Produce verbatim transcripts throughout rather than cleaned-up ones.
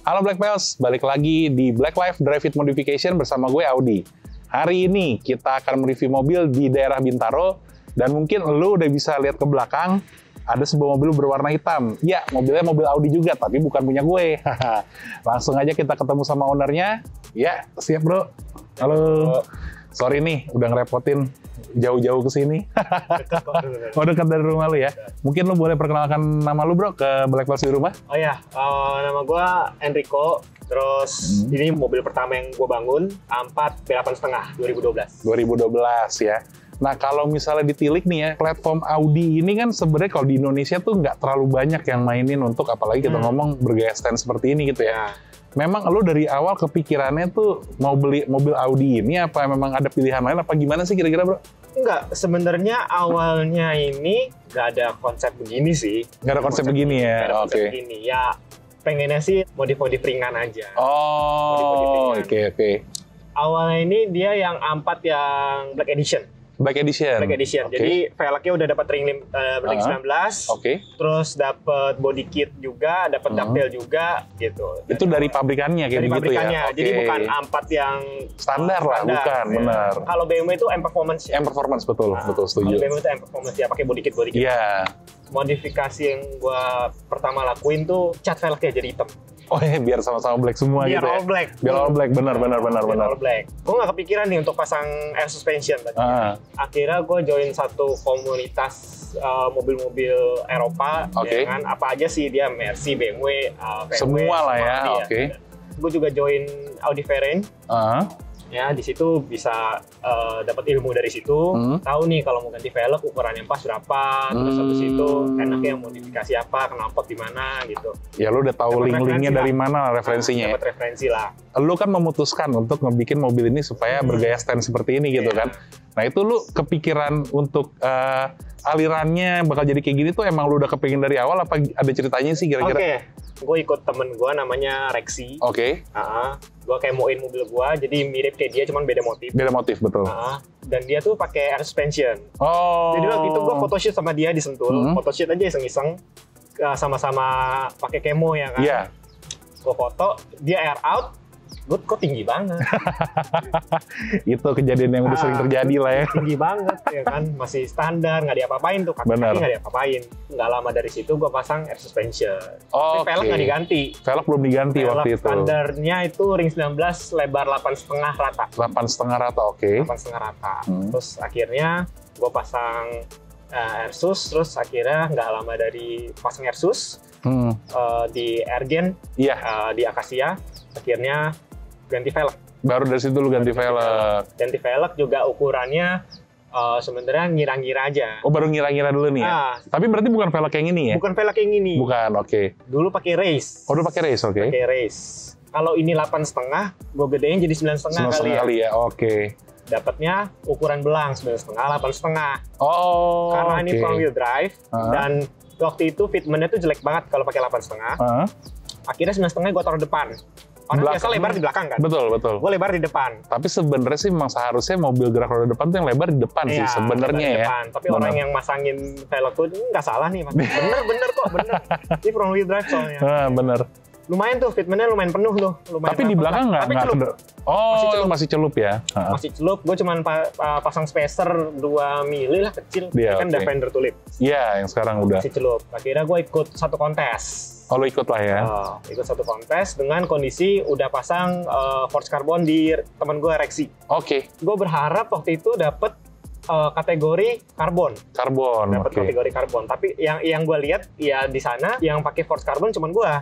Halo Black Pals, balik lagi di Black Life Drive It Modification bersama gue Audi. Hari ini kita akan mereview mobil di daerah Bintaro, dan mungkin lo udah bisa lihat ke belakang, ada sebuah mobil berwarna hitam. Ya, mobilnya mobil Audi juga, tapi bukan punya gue. Langsung aja kita ketemu sama ownernya. Ya, siap bro. Halo. Sorry nih, udah ngerepotin jauh-jauh ke sini. Dekat kok. Oh, dekat dari rumah lu ya? Mungkin lu boleh perkenalkan nama lu bro ke Black Pals di rumah? Oh ya, uh, nama gue Enrico. Terus hmm. ini mobil pertama yang gue bangun, A empat B delapan setengah dua ribu dua belas. dua ribu dua belas ya. Nah kalau misalnya ditilik nih ya, platform Audi ini kan sebenarnya kalau di Indonesia tuh nggak terlalu banyak yang mainin untuk apalagi kita hmm. ngomong bergaya stand seperti ini gitu ya. Memang lu dari awal kepikirannya tuh mau beli mobil Audi ini apa memang ada pilihan lain apa gimana sih kira-kira bro? Enggak, sebenarnya awalnya ini nggak ada konsep begini sih. Nggak ada konsep, konsep begini ya? Nggak ada konsep okay. begini. Ya pengennya sih modif-modif ringan aja. Oh, oke oke. Okay, okay. Awalnya ini dia yang A empat yang Black Edition. Black Edition. Black Edition. Okay. Jadi velgnya udah dapat ring lim, uh, ring uh-huh. sembilan belas. Oke. Okay. Terus dapat body kit juga, dapat uh-huh. detail juga gitu. Dan itu dari pabrikannya kayak dari begitu pabrikannya. ya. Okay. Jadi bukan A empat yang standar lah, standar, bukan, ya. Benar. Kalau B M W itu M Performance. M Performance betul, nah, betul setuju. Kalau B M W itu M Performance ya, pakai body kit body kit. Iya. Yeah. Modifikasi yang gua pertama lakuin tuh cat velgnya jadi hitam. Oh ya, biar sama-sama black semua biar gitu all ya? Black. Biar all black, benar, benar, benar, biar benar. all black. Gue nggak kepikiran nih untuk pasang air suspension tadi. Ah. Akhirnya gue join satu komunitas uh, mobil-mobil Eropa, okay. ya kan? Apa aja sih dia, Mercy, B M W, uh, B M W semua lah ya, oke. Okay. Gue juga join Audi Variant. Uh. Ya, di situ bisa uh, dapat ilmu dari situ. Hmm. Tahu nih kalau mau ganti velg ukuran yang pas berapa, terus hmm. habis itu enaknya modifikasi apa, knalpot di mana gitu. Ya lu udah tahu link-linknya dari mana referensinya. Nah, dapat referensi lah. Lu kan memutuskan untuk ngebikin mobil ini supaya hmm. bergaya stand seperti ini gitu yeah. kan. Nah itu lu kepikiran untuk uh, alirannya bakal jadi kayak gini tuh emang lu udah kepingin dari awal apa ada ceritanya sih kira-kira? Oke, okay. Gue ikut temen gue namanya Rexy. Oke. Okay. Uh-huh. Gue kemoin mobil gue, jadi mirip kayak dia, cuman beda motif. Beda motif, betul. Uh-huh. Dan dia tuh pakai air suspension. Oh. Jadi waktu itu gue photoshoot sama dia di Sentul, hmm. photoshoot aja iseng-iseng, uh, sama-sama pakai kemo ya kan. Iya. Yeah. Gue foto, dia air out. Gue kok tinggi banget. Itu kejadian yang udah ah, sering terjadi lah ya. Tinggi banget ya kan, masih standar, nggak diapa-apain tuh, kaki nggak diapa-apain. Nggak lama dari situ gue pasang air suspension. Oh, tapi velg nggak diganti. Velg belum diganti velg waktu itu. Standarnya itu ring sembilan belas, lebar delapan setengah rata. delapan setengah rata, oke. Okay. delapan setengah rata. Hmm. Terus akhirnya gue pasang uh, air sus, terus akhirnya nggak lama dari pasang air sus hmm. uh, di Ergen, yeah. uh, di Acacia, akhirnya ganti velg. Baru dari situ lu ganti, ganti velg. Ganti velg juga ukurannya uh, sebenarnya ngira-ngira aja. Oh, baru ngira-ngira dulu nih ya? Ah. Tapi berarti bukan velg yang ini ya? Bukan velg yang ini. Bukan, oke. Okay. Dulu pakai race. Oh, dulu pakai race, oke. Okay. Pakai race. Kalau ini delapan setengah, gue gedein jadi sembilan setengah kali ya. kali ya, oke. Okay. Dapatnya ukuran belang sembilan setengah, delapan setengah. Oh, karena okay. ini front wheel drive uh-huh. dan waktu itu fitmentnya tuh jelek banget kalau pakai delapan setengah. Uh-huh. Akhirnya sembilan setengah gue taruh depan. Orang belakang. Biasa lebar di belakang kan? Betul, betul. Gue lebar di depan. Tapi sebenarnya sih memang seharusnya mobil gerak roda depan tuh yang lebar di depan iya, sih sebenarnya ya. Depan. Tapi bener. Orang yang masangin velg tuh nggak salah nih. Bener, bener kok, bener. Ini front wheel drive soalnya. Ah, bener. Lumayan tuh, fitmentnya lumayan penuh loh. Lumayan tapi di belakang nggak? Tapi celup. Oh, masih celup, masih celup ya? Masih celup. Gue cuma pa pasang spacer dua mili lah, kecil. Dia, kan udah okay. fender tulip. Iya, yang sekarang udah. Masih celup. Akhirnya gue ikut satu kontes. Oh, lo ikut lah ya? Uh, ikut satu kontes dengan kondisi udah pasang uh, forged carbon di teman gue Rexy. Oke. Okay. Gue berharap waktu itu dapet uh, kategori karbon. Karbon. Dapat okay. kategori karbon. Tapi yang yang gue lihat ya di sana yang pakai forged carbon cuma gue.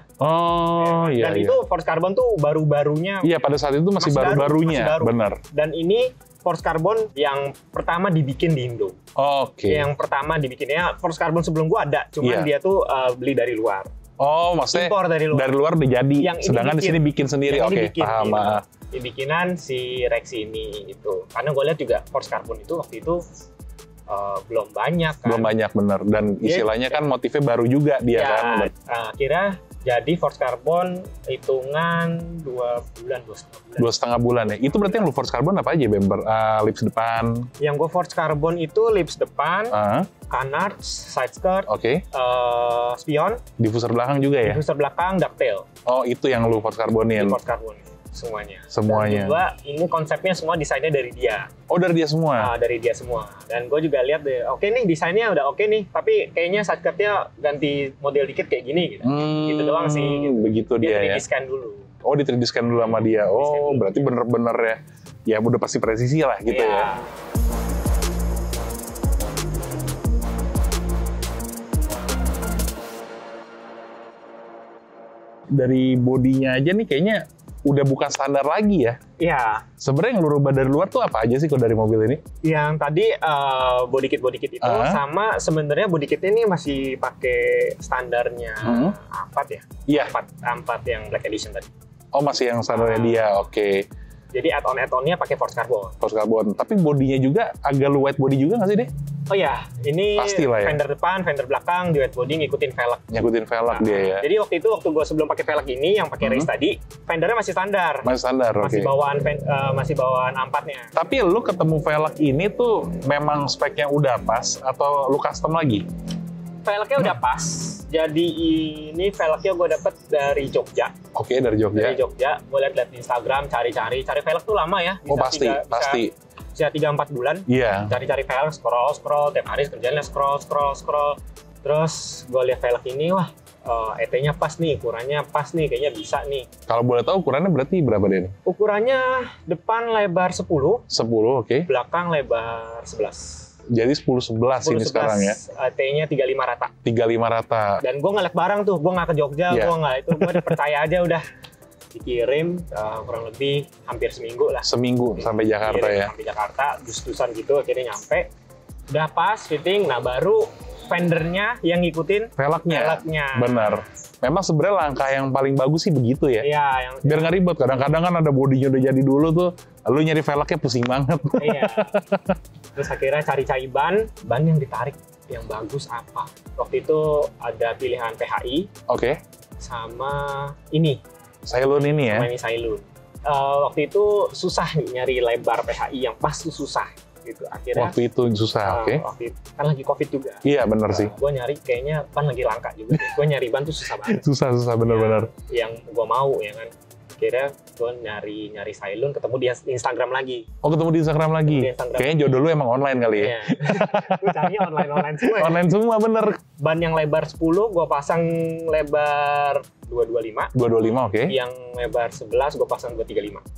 Oh iya. Dan iya. itu forged carbon tuh baru-barunya. Iya pada saat itu masih, masih baru-barunya. Baru, benar. Dan ini forged carbon yang pertama dibikin di Indo. Oke. Okay. Yang pertama dibikinnya forged carbon sebelum gue ada. Cuman yeah. dia tuh uh, beli dari luar. Oh, maksudnya impor dari luar. Dari luar udah jadi. Yang sedangkan di sini bikin sendiri. Oke, okay, paham. Gitu. Dibikinan si Rexy ini itu. Karena gue lihat juga forged carbon itu waktu itu uh, belum banyak kan. Belum banyak bener. Dan istilahnya yeah. kan motifnya baru juga dia ya, kan. Uh, kira Jadi Forged Carbon hitungan dua bulan, dua setengah bulan. Dua setengah bulan ya. Itu berarti yang lu Forged Carbon apa aja, Bember? Uh, lips depan. Yang gue Forged Carbon itu lips depan, Uh, canards, side skirt, Oke. Okay. uh, spion, Diffuser belakang juga ya? diffuser belakang, ducktail. Oh, itu yang lu Forged Carbonin. Forged Carbon semuanya. Semuanya. Dan juga ini konsepnya semua desainnya dari dia. Oh, dari dia semua? Uh, dari dia semua. Dan gue juga lihat deh, oke nih desainnya udah oke nih, tapi kayaknya side skirtnya ganti model dikit kayak gini gitu. Hmm, gitu doang sih. Gitu. Begitu Dia dia, tiga D ya? scan dulu. Oh, di tiga D scan dulu sama dia. Oh, berarti bener-bener ya. Ya udah pasti presisi lah gitu Iya. ya. Dari bodinya aja nih kayaknya udah bukan standar lagi ya. Iya. Sebenarnya yang lu rubah dari luar tuh apa aja sih kalau dari mobil ini? Yang tadi uh, body kit body kit itu Uh-huh. sama sebenarnya body kit ini masih pakai standarnya Hmm. empat ya. Iya. Empat empat yang Black Edition tadi. Oh, masih yang standarnya Ah. dia. Oke. Jadi add-on add-onnya pakai Forged Carbon. Forged Carbon. Tapi bodinya juga agak lu wide body juga nggak sih deh? Oh ya, ini Pastilah ya. fender depan, fender belakang, di wet body ngikutin velg. Nyakutin velg Nah, dia ya. Jadi waktu itu waktu gue sebelum pakai velg ini yang pakai Hmm. race tadi, fendernya masih standar. Masih standar, oke. Masih bawaan fen- uh, masih bawaan empatnya. Tapi lu ketemu velg ini tuh memang speknya udah pas atau lu custom lagi? Velgnya udah pas. Jadi ini velgnya gue dapet dari Jogja. Oke, dari Jogja. Dari Jogja, gue liat-liat di Instagram, cari-cari, cari velg tuh lama ya. Oh, pasti, tiga, pasti. Bisa tiga empat bulan. Iya. Cari-cari velg, scroll, scroll, tiap hari kerjaannya scroll, scroll, scroll. Terus gue liat velg ini, wah, uh, E T-nya pas nih, ukurannya pas nih, kayaknya bisa nih. Kalau boleh tahu ukurannya berarti berapa deh nih? Ukurannya depan lebar sepuluh, sepuluh, oke. belakang lebar sebelas. Jadi sepuluh sebelas ini sekarang ya. E T-nya tiga puluh lima rata. tiga puluh lima rata. Dan gue ngeliat barang tuh, gue nggak ke Jogja, Iya. gue nggak itu, gue udah percaya aja udah. Dikirim uh, kurang lebih hampir seminggu lah. Seminggu sampai Jakarta Dikirim ya. Sampai Jakarta, dus-dusan gitu, akhirnya nyampe. Udah pas, fitting, nah baru fendernya yang ngikutin Velgnya. velgnya. Benar. Memang sebenarnya langkah yang paling bagus sih begitu ya. Iya, yang Biar nggak ribet. Kadang-kadang kan ada bodinya udah jadi dulu tuh, lu nyari velgnya pusing banget. iya. Terus akhirnya cari-cari ban, ban yang ditarik yang bagus apa. Waktu itu ada pilihan P H I Oke. sama ini, Cylon ini ya. sama ini Cylon. Uh, waktu itu susah nih nyari lebar P H I yang pas tuh susah gitu. Akhirnya Waktu itu susah, uh, oke. waktu itu kan lagi Covid juga. Iya, bener sih. Gue nyari kayaknya ban lagi langka juga. Gue nyari ban tuh susah banget. Susah, susah, bener-bener. Yang gue mau ya kan. Akhirnya gue nyari nyari Cylon, ketemu di Instagram lagi. Oh, ketemu di Instagram lagi? Di Instagram. Kayaknya jodoh lu emang online kali ya? Iya. Gue carinya online-online semua ya. Online semua, bener. Ban yang lebar sepuluh, gue pasang lebar dua dua lima. dua dua lima, oke. Yang lebar sebelas, gue pasang dua tiga lima.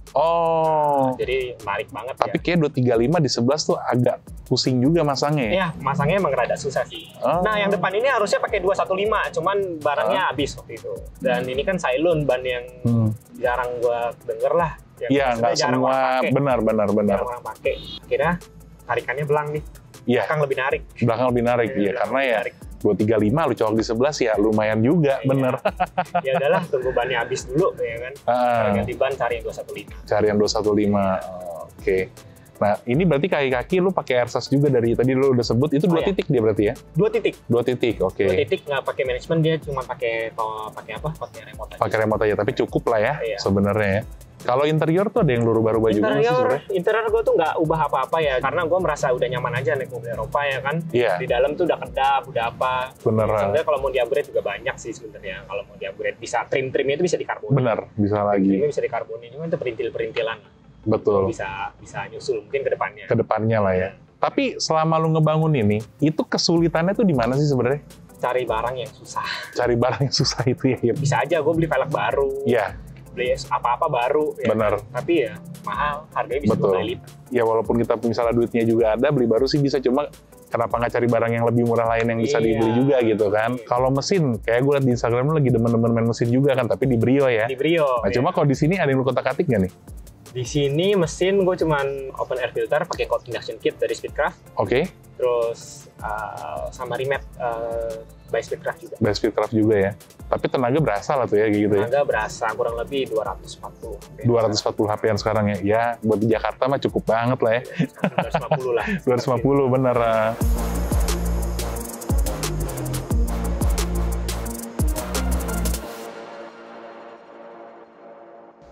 Oh. Jadi menarik banget Tapi ya. kayak dua tiga lima di sebelas tuh agak pusing juga masangnya ya? Iya, masangnya emang rada susah sih. Oh. Nah, yang depan ini harusnya pakai dua satu lima, cuman barangnya habis waktu itu. Dan ini kan Cylon, ban yang Hmm. jarang gue denger lah. Yang Iya, maksudnya nggak jarang semua. orang pakai. Benar, benar, benar. Jarang orang pakai. Akhirnya tarikannya belang nih. Iya, Belakang lebih narik. belakang lebih narik. Iya, belakang karena lebih ya narik. dua tiga lima lu colok di sebelas ya lumayan juga, Iya. bener. Ya udahlah, tunggu bannya habis dulu ya kan. Ah, Ganti ban, cari yang dua satu lima. cari yang dua satu lima. Oh, oke. Nah, ini berarti kaki-kaki lu pakai airsas juga dari tadi lu udah sebut, itu dua Oh, iya. titik dia berarti ya? Dua titik. Dua titik, oke. Dua titik nggak pakai manajemen, dia cuma pakai to- pakai apa? Pakai remote aja. Pakai remote aja, tapi cukup lah ya Iya. sebenarnya ya. Kalau interior tuh ada yang lu rubah-rubah juga nggak sih Interior, sebenarnya? interior gue tuh nggak ubah apa-apa ya, karena gue merasa udah nyaman aja naik mobil Eropa ya kan. Iya, Di dalam tuh udah kedap, udah apa. beneran. Sebenarnya kalau mau di-upgrade juga banyak sih sebenarnya. Kalau mau di-upgrade bisa trim-trimnya itu bisa dikarbonin. Bener, bisa lagi. Trimnya bisa dikarbonin, cuma itu perintil-perintilan. Betul. Bisa bisa nyusul mungkin ke depannya. Ke depannya lah ya. Tapi selama lu ngebangun ini, itu kesulitannya tuh di mana sih sebenarnya? Cari barang yang susah. Cari barang yang susah itu ya. Bisa aja gue beli velg baru, Iya, beli apa-apa baru. Ya benar. kan? Tapi ya mahal, harganya bisa Betul. dua kali lipat. Ya walaupun kita misalnya duitnya juga ada, beli baru sih bisa, cuma kenapa nggak cari barang yang lebih murah lain yang bisa Iya. dibeli juga gitu kan. Iya. Kalau mesin, kayak gue liat di Instagram lu lagi demen-demen main mesin juga kan, tapi di Brio ya. Di Brio. Nah ya. cuma kalau di sini ada yang lu kotak-katik nggak nih? Di sini mesin gue cuman open air filter pakai cold induction kit dari Speedcraft, Oke, terus uh, sama remat uh, by Speedcraft juga. by Speedcraft juga ya. Tapi tenaga berasa lah tuh ya kayak gitu ya. Tenaga berasa kurang lebih dua ratus empat puluh. dua ratus empat puluh H P-an sekarang ya. Ya buat di Jakarta mah cukup banget lah ya. dua ratus lima puluh lah. dua ratus lima puluh bener. ah.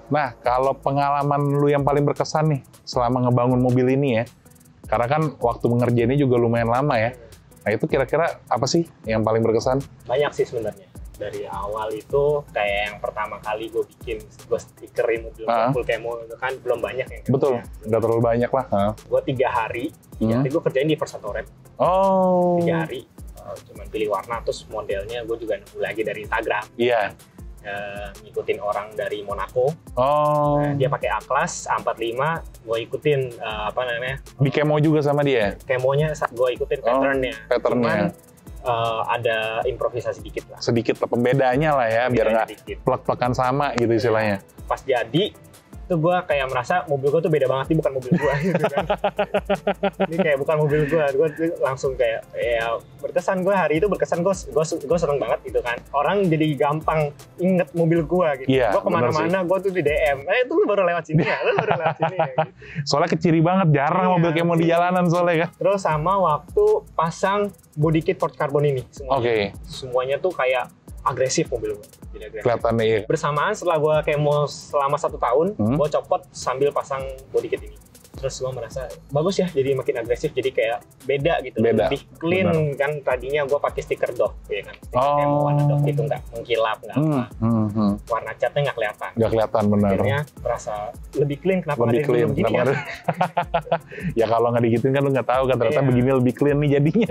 Nah, kalau pengalaman lu yang paling berkesan nih selama ngebangun mobil ini ya, karena kan waktu mengerjainnya juga lumayan lama ya. Nah, itu kira-kira apa sih yang paling berkesan? Banyak sih sebenarnya. Dari awal itu kayak yang pertama kali gue bikin, gue stikerin mobil Ah. full camo itu kan belum banyak yang kayak Betul, gitu ya. nggak terlalu banyak lah. Hah? Gue tiga hari, tiga Hmm. hari gue kerjain di Versatoret. Oh, Tiga hari, uh, cuman pilih warna, terus modelnya gue juga nemu lagi dari Instagram. iya. Uh, ngikutin orang dari Monaco. Oh, Nah, dia pakai A-Class, A empat lima, gue ikutin uh, apa namanya, di kemo juga sama dia, kemonya gue ikutin Oh, patternnya. patternnya. Cuman uh, ada improvisasi dikit lah. sedikit lah pembedanya lah ya, biar nggak Dikit. plek-plekan sama gitu istilahnya. Pas jadi itu gue kayak merasa mobil gue tuh beda banget, ini bukan mobil gue gitu kan. Ini kayak bukan mobil gue, gue langsung kayak ya berkesan. Gue hari itu berkesan, gue gue gue seneng banget gitu kan. Orang jadi gampang inget mobil gue gitu. Iya, Gue kemana-mana gue tuh di D M, eh itu lu baru lewat sini ya, lu baru lewat sini ya gitu. Soalnya keciri banget, jarang Iya, mobil kemo di sih. jalanan soalnya kan. Terus sama waktu pasang body kit port karbon ini semuanya. Oke, Semuanya tuh kayak agresif mobil gue. Jadi agresif. kelihatannya iya. Bersamaan setelah gue kemo selama satu tahun, Hmm. gue copot sambil pasang body kit ini. Terus gue merasa bagus ya, jadi makin agresif, jadi kayak beda gitu, Beda, lebih clean kan. Tadinya gue pakai stiker Dove, ya kan, stiker Oh. kemo warna Dove itu nggak mengkilap, nggak Hmm, apa, hmm, hmm. warna catnya nggak kelihatan. Nggak kelihatan benar. Akhirnya merasa lebih clean, kenapa Lebih nggak dari clean. dulu begini ya? Kenapa? Ya kalau nggak digituin kan lu nggak tahu kan ternyata Iya. begini lebih clean nih jadinya.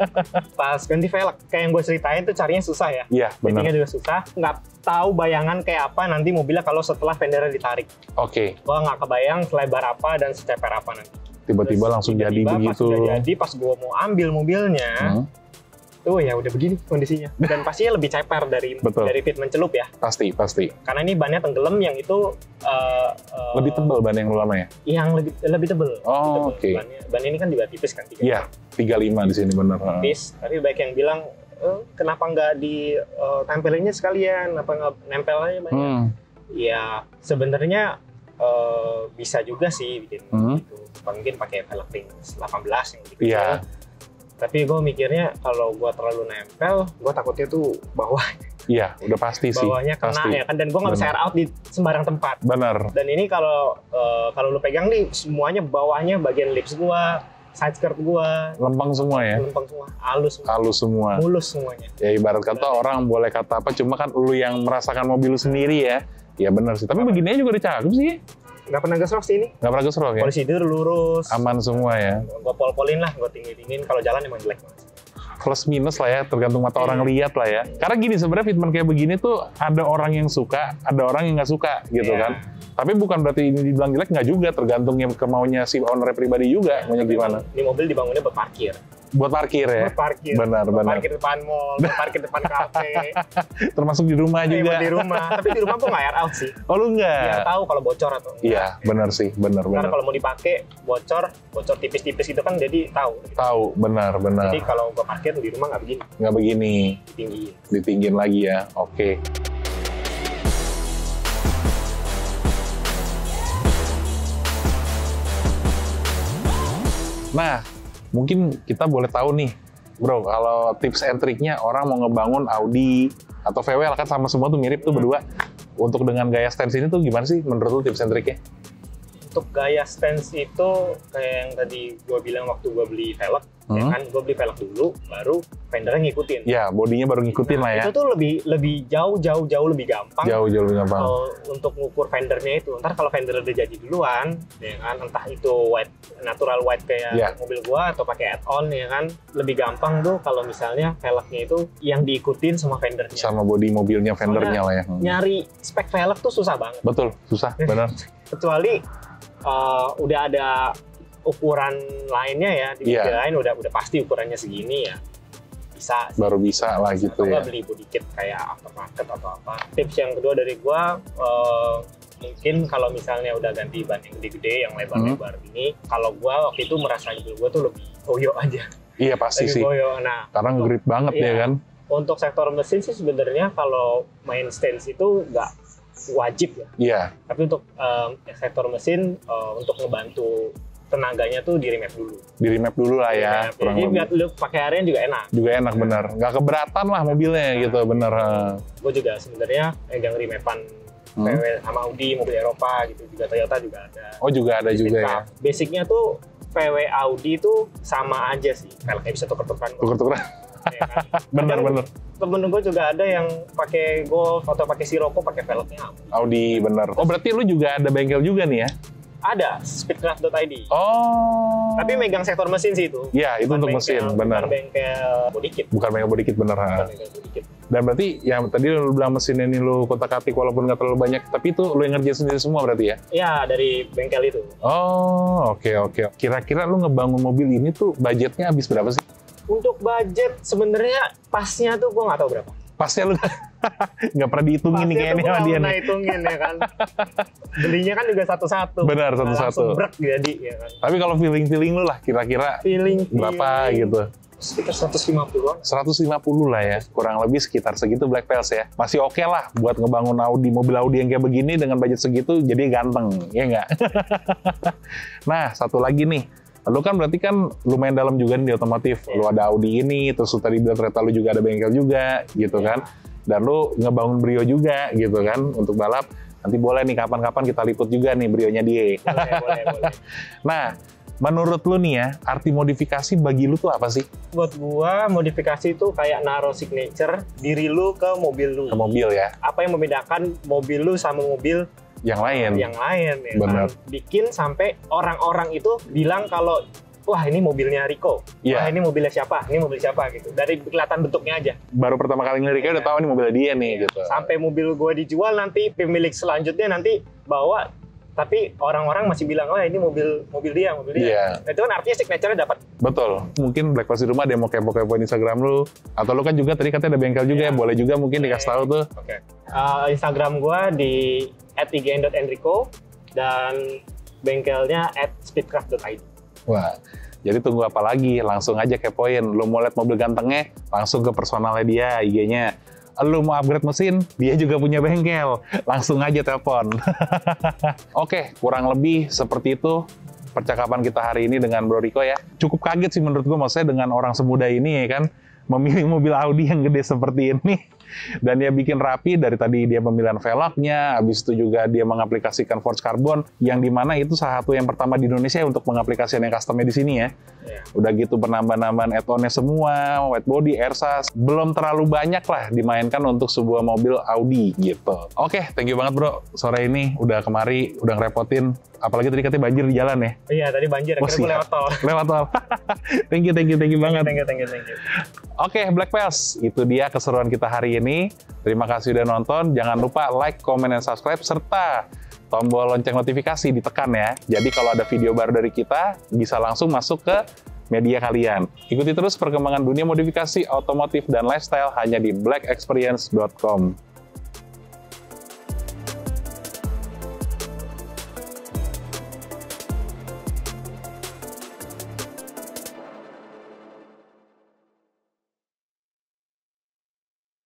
Pas ganti velg, kayak yang gue ceritain tuh carinya susah ya. Iya benar. Settingnya juga susah, nggak tahu bayangan kayak apa nanti mobilnya kalau setelah fendernya ditarik. Oke, Gue nggak kebayang selebar apa dan seceper apa nanti. tiba-tiba Terus langsung jadi tiba-tiba begitu. Pas udah jadi, pas gue mau ambil mobilnya, Hmm, tuh ya udah begini kondisinya. Dan pastinya lebih ceper dari Betul. dari fit mencelup ya. pasti, pasti. Karena ini bannya tenggelam, yang itu uh, uh, Lebih tebal ban yang lu lama ya? Yang lebih lebih tebel. Oh, Lebih tebel. oke. Bannya, ban ini kan juga tipis kan, tiga Iya, tiga puluh lima di sini benar. tipis. Tapi baik yang bilang, "Eh, kenapa nggak di uh, tempelinnya sekalian? Apa nggak nempel aja banyak?" Hmm, Ya sebenarnya uh, bisa juga sih bikin Hmm. gitu. Mungkin pakai velg ring delapan belas yang gitu. Iya. Tapi gue mikirnya kalau gue terlalu nempel, gue takutnya tuh bawah iya, udah pasti sih. bawahnya kena Pasti. ya kan, dan gue nggak bisa Benar. air out di sembarang tempat. Benar. Dan ini kalau uh, kalau lu pegang nih semuanya bawahnya, bagian lips gue, side skirt gue, Lempeng semua ya. lempeng semua, halus semua, Halus semua. mulus semuanya. Ya ibarat kata orang boleh kata apa, cuma kan lu yang merasakan mobil lu sendiri ya. Ya benar sih. Tapi begininya juga udah cakep sih. Nggak pernah gesrok sih ini. Nggak pernah gesrok ya. Polisi tidur lurus. Aman semua ya. Gue pol-polin lah, gue tinggi-tinggiin. Kalau jalan emang jelek banget. Plus minus lah ya, tergantung mata orang lihat lah ya. Karena gini sebenarnya fitment kayak begini tuh ada orang yang suka, ada orang yang nggak suka gitu Iya. kan. Tapi bukan berarti ini dibilang jelek, nggak juga, tergantung yang kemaunya si owner pribadi juga, maunya gimana. Ini mobil dibangunnya buat parkir. Buat parkir ya, Buat parkir. benar Buat benar. parkir depan mall, buat parkir depan kafe. Termasuk di rumah Eh, juga. buat di rumah. Tapi di rumah gue nggak air out sih. Oh lu Biar nggak? tahu kalau bocor atau enggak. Iya, benar sih, benar Karena benar. kalau mau dipakai bocor, bocor tipis-tipis gitu kan, jadi tahu. Tahu, benar benar. Jadi kalau gue parkir di rumah nggak begini, Nggak begini, tinggi. ditinggin lagi ya. Oke. Nah, mungkin kita boleh tahu nih, bro, kalau tips and triknya orang mau ngebangun Audi atau V W L kan sama semua tuh mirip tuh berdua. Untuk dengan gaya stance ini tuh gimana sih menurut lu tips and triknya? Untuk gaya stance itu kayak yang tadi gue bilang waktu gue beli velg, ya Hmm. kan, gue beli velg dulu, baru fendernya ngikutin. Ya, bodinya baru ngikutin Nah, lah ya. Itu tuh lebih lebih jauh jauh jauh lebih gampang. Jauh-jauh lebih gampang. Kalau untuk ngukur fendernya itu, ntar kalau fender udah jadi duluan, ya kan, entah itu white, natural white kayak Ya. mobil gua atau pakai add-on, ya kan, lebih gampang tuh kalau misalnya velgnya itu yang diikutin sama fendernya. Sama bodi mobilnya, fendernya lah ya. Hmm. Nyari spek velg tuh susah banget, Betul, susah, benar. kecuali uh, udah ada ukuran lainnya ya, di Iya. mobil lain udah udah pasti ukurannya segini ya, bisa sih. Baru bisa lah gitu Atau ya. nggak beli body kit kayak aftermarket atau apa. Tips yang kedua dari gua, eh, mungkin kalau misalnya udah ganti ban yang gede-gede, yang lebar-lebar Hmm. ini, kalau gua waktu itu merasa mobil gua tuh lebih koyo aja. Iya pasti Lebih sih. koyo. Nah, Karena nge-grip banget Iya. ya kan. untuk sektor mesin sih sebenarnya kalau main stance itu nggak wajib ya. Iya, Tapi untuk eh, sektor mesin, eh, untuk ngebantu tenaganya tuh di remap dulu. di remap dulu lah ya. Remap. kurang Jadi lebih. biar lu pakai harian juga enak. Juga enak bener. Nggak keberatan lah mobilnya gitu, bener. Gue juga sebenarnya megang remapan V W sama Audi, mobil Eropa gitu, juga Toyota juga ada. Oh juga ada juga ya. Basicnya tuh V W Audi tuh sama aja sih, velgnya bisa tuker-tukeran. Tuker-tukeran. Ya kan? Bener-bener. Temen gue juga ada yang pakai Golf atau pakai Sirocco pakai velgnya Audi. Audi bener. Oh berarti lu juga ada bengkel juga nih ya? Ada, speedcraft dot I D. Oh. Tapi megang sektor mesin sih itu. Iya, itu Bukan untuk bengkel, mesin, benar. Bukan bengkel body kit. Bukan bengkel body kit, bener. Bukan bengkel body kit. Dan berarti yang tadi lu bilang mesin ini lu kotak-katik walaupun nggak terlalu banyak, tapi itu lu yang ngerjain sendiri semua berarti ya? Iya, dari bengkel itu. Oh, oke okay, oke. Okay. Kira-kira lu ngebangun mobil ini tuh budgetnya habis berapa sih? Untuk budget sebenarnya pasnya tuh gua nggak tahu berapa. Pasnya lu nggak pernah dihitungin nih kayaknya sama dia nih. Hitungin ya kan. Belinya kan juga satu-satu. Benar, satu-satu. Langsung brek jadi ya kan. Tapi kalau feeling-feeling lu lah kira-kira feeling, berapa feeling. gitu? Sekitar seratus lima puluhan. seratus lima puluh lah ya, kurang lebih sekitar segitu Black Pels ya. Masih oke okay lah buat ngebangun Audi, mobil Audi yang kayak begini dengan budget segitu jadi ganteng, ya nggak? Nah, satu lagi nih. Lu kan berarti kan lumayan dalam juga nih di otomotif. Yeah. Lu ada Audi ini, terus lu tadi bilang ternyata lu juga ada bengkel juga, gitu yeah. kan. Dan lu ngebangun Brio juga, gitu kan, untuk balap. Nanti boleh nih kapan-kapan kita liput juga nih Brionya dia. Boleh, boleh, boleh. Nah, menurut lu nih ya, arti modifikasi bagi lu tuh apa sih? Buat gua, modifikasi itu kayak naruh signature diri lu ke mobil lu. Ke mobil ya? Apa yang membedakan mobil lu sama mobil yang lain, yang lain ya benar. Kan? Bikin sampai orang-orang itu bilang kalau wah ini mobilnya Rico, yeah. wah ini mobilnya siapa, ini mobil siapa gitu. Dari kelihatan bentuknya aja. Baru pertama kali ngelirik yeah. udah tahu ini mobil dia nih yeah. gitu. Sampai mobil gue dijual nanti pemilik selanjutnya nanti bawa, tapi orang-orang masih bilang oh ini mobil mobil dia, mobil dia. Yeah. Nah, itu kan artinya signature-nya dapat. Betul. Mungkin Black Pels di rumah ada yang mau kepo-kepoin Instagram lu, atau lu kan juga tadi katanya ada bengkel juga yeah. ya, boleh juga mungkin okay. dikasih tahu tuh. Oke. Okay. Uh, Instagram gue di at i g n dot enrico dan bengkelnya at speedcraft dot i d. Wah, jadi tunggu apa lagi? Langsung aja kepoin. Lu mau lihat mobil gantengnya, langsung ke personalnya dia, I G-nya. Lu mau upgrade mesin, dia juga punya bengkel. Langsung aja telepon. Oke, kurang lebih seperti itu percakapan kita hari ini dengan Bro Rico ya. Cukup kaget sih menurut gue, maksudnya dengan orang semuda ini ya kan, memilih mobil Audi yang gede seperti ini. Dan dia bikin rapi, dari tadi dia pemilihan velgnya, habis itu juga dia mengaplikasikan Forged Carbon, yang dimana itu salah satu yang pertama di Indonesia untuk mengaplikasikan yang customnya di sini ya. Yeah. Udah gitu penambahan-nambahan add-onnya semua, white body, airsas, belum terlalu banyak lah dimainkan untuk sebuah mobil Audi gitu. Oke, okay, thank you banget bro, sore ini udah kemari, udah ngerepotin. Apalagi tadi katanya banjir di jalan ya? Iya, tadi banjir, akhirnya gue lewat tol. Lewat tol. Thank you, thank you, thank you banget. Thank you, thank you, thank you. Oke, okay, Black Pels, itu dia keseruan kita hari ini. Terima kasih udah nonton. Jangan lupa like, comment, dan subscribe, serta tombol lonceng notifikasi ditekan ya. Jadi kalau ada video baru dari kita, bisa langsung masuk ke media kalian. Ikuti terus perkembangan dunia modifikasi, otomotif, dan lifestyle hanya di black experience dot com.